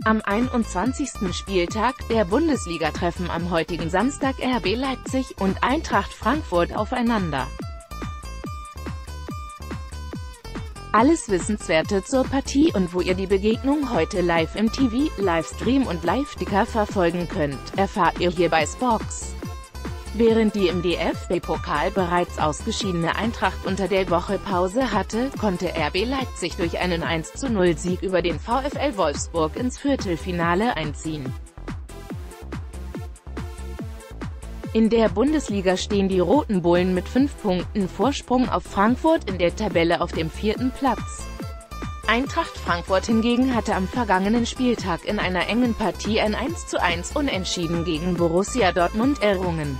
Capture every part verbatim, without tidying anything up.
Am einundzwanzigsten Spieltag der Bundesliga treffen am heutigen Samstag R B Leipzig und Eintracht Frankfurt aufeinander. Alles Wissenswerte zur Partie und wo ihr die Begegnung heute live im T V, Livestream und Live-Ticker verfolgen könnt, erfahrt ihr hier bei Spox. Während die im D F B-Pokal bereits ausgeschiedene Eintracht unter der Woche Pause hatte, konnte R B Leipzig durch einen eins zu null Sieg über den VfL Wolfsburg ins Viertelfinale einziehen. In der Bundesliga stehen die Roten Bullen mit fünf Punkten Vorsprung auf Frankfurt in der Tabelle auf dem vierten Platz. Eintracht Frankfurt hingegen hatte am vergangenen Spieltag in einer engen Partie ein eins zu eins Unentschieden gegen Borussia Dortmund errungen.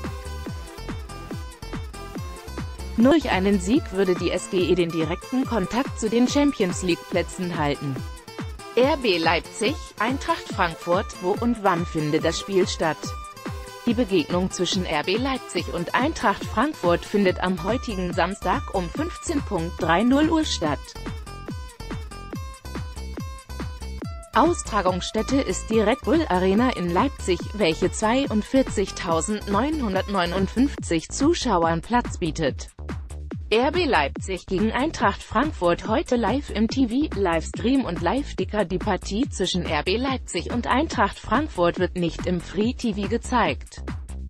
Nur durch einen Sieg würde die S G E den direkten Kontakt zu den Champions-League-Plätzen halten. R B Leipzig, Eintracht Frankfurt, wo und wann findet das Spiel statt? Die Begegnung zwischen R B Leipzig und Eintracht Frankfurt findet am heutigen Samstag um fünfzehn Uhr dreißig Uhr statt. Austragungsstätte ist die Red Bull Arena in Leipzig, welche zweiundvierzigtausendneunhundertneunundfünfzig Zuschauern Platz bietet. R B Leipzig gegen Eintracht Frankfurt heute live im T V, Livestream und Live-Ticker. Die Partie zwischen R B Leipzig und Eintracht Frankfurt wird nicht im Free-T V gezeigt.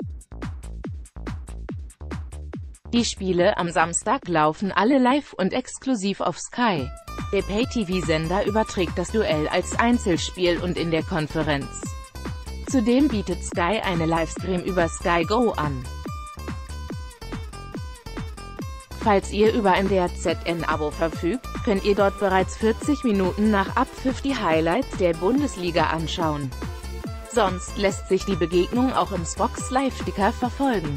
Die Spiele am Samstag laufen alle live und exklusiv auf Sky. Der Pay-T V-Sender überträgt das Duell als Einzelspiel und in der Konferenz. Zudem bietet Sky eine Livestream über Sky Go an. Falls ihr über ein D R Z N-Abo verfügt, könnt ihr dort bereits vierzig Minuten nach Abpfiff die Highlights der Bundesliga anschauen. Sonst lässt sich die Begegnung auch im Spox Live-Ticker verfolgen.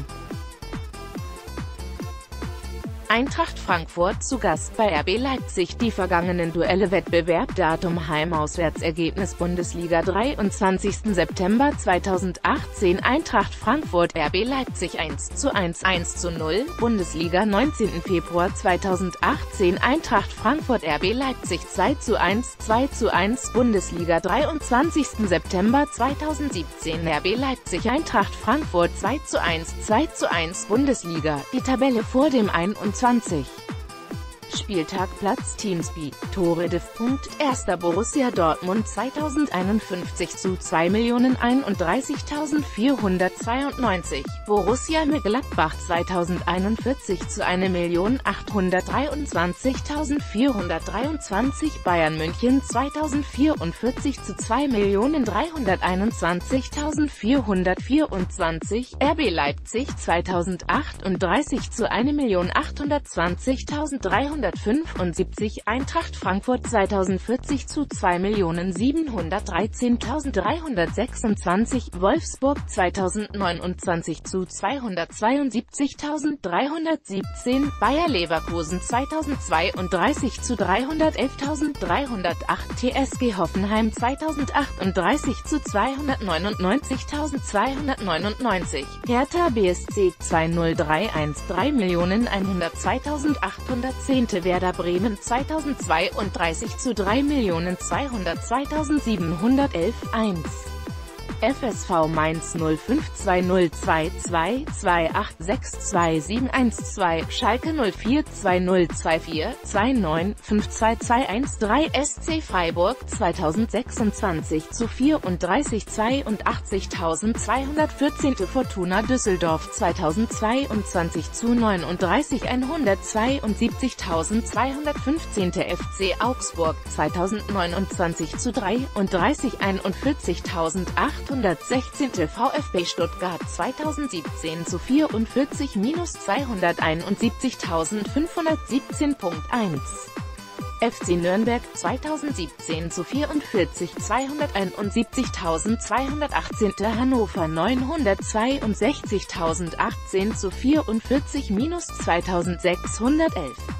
Eintracht Frankfurt zu Gast bei R B Leipzig. Die vergangenen Duelle Wettbewerb Datum Heim-Auswärtsergebnis Bundesliga dreiundzwanzigsten September zweitausendachtzehn Eintracht Frankfurt R B Leipzig eins zu eins, eins zu null, Bundesliga neunzehnten Februar zweitausendachtzehn Eintracht Frankfurt R B Leipzig zwei zu eins, zwei zu eins, Bundesliga dreiundzwanzigsten September zweitausendsiebzehn R B Leipzig Eintracht Frankfurt zwei zu eins, zwei zu eins, Bundesliga. Die Tabelle vor dem einundzwanzigsten Spieltag. Platz Teamspeed, Tore Diff. Erster Borussia Dortmund zweitausendeinundfünfzig zu zwei Millionen einunddreißigtausendvierhundertzweiundneunzig, Borussia Mönchengladbach zweitausendeinundvierzig zu eine Million achthundertdreiundzwanzigtausendvierhundertdreiundzwanzig, Bayern München zweitausendvierundvierzig zu zwei Millionen dreihunderteinundzwanzigtausendvierhundertvierundzwanzig, R B Leipzig zweitausendachtunddreißig zu eine Million achthundertzwanzigtausenddreihundertfünfundsiebzig, Eintracht Frankfurt zweitausendvierzig zu zwei Millionen siebenhundertdreizehntausenddreihundertsechsundzwanzig, Wolfsburg zweitausendneunundzwanzig zu zweihundertzweiundsiebzigtausenddreihundertsiebzehn, Bayer Leverkusen zweitausendzweiunddreißig zu dreihundertelftausenddreihundertacht, T S G Hoffenheim zweitausendachtunddreißig zu zweihundertneunundneunzigtausendzweihundertneunundneunzig, Hertha B S C zweitausenddreihundertdreizehn, drei Millionen einhundertzweitausendachthundertzehn, Werder Bremen zweitausendzweiunddreißig zu drei Millionen zweihundertzweitausendsiebenhundertelf, eins. F S V Mainz null fünf zwei null zwei zwei zwei acht sechs zwei sieben eins zwei, Schalke null vier zwei null zwei vier zwei neun fünf zwei zwei eins drei, S C Freiburg zweitausendsechsundzwanzig zu vierunddreißig zweiundachtzigtausendzweihundertvierzehn, Fortuna Düsseldorf zweitausendzweiundzwanzig zu neununddreißig hundertzweiundsiebzigtausendzweihundertfünfzehn, F C Augsburg zweitausendneunundzwanzig zu dreiunddreißig einundvierzigtausendzweihundertsechzehn, VfB Stuttgart zweitausendsiebzehn zu vierundvierzig zweihunderteinundsiebzigtausendfünfhundertsiebzehn Punkt eins. F C Nürnberg zweitausendsiebzehn zu vierundvierzig zweihunderteinundsiebzigtausendzweihundertachtzehn, Hannover neunhundertzweiundsechzigtausendachtzehn zu vierundvierzig zweitausendsechshundertelf.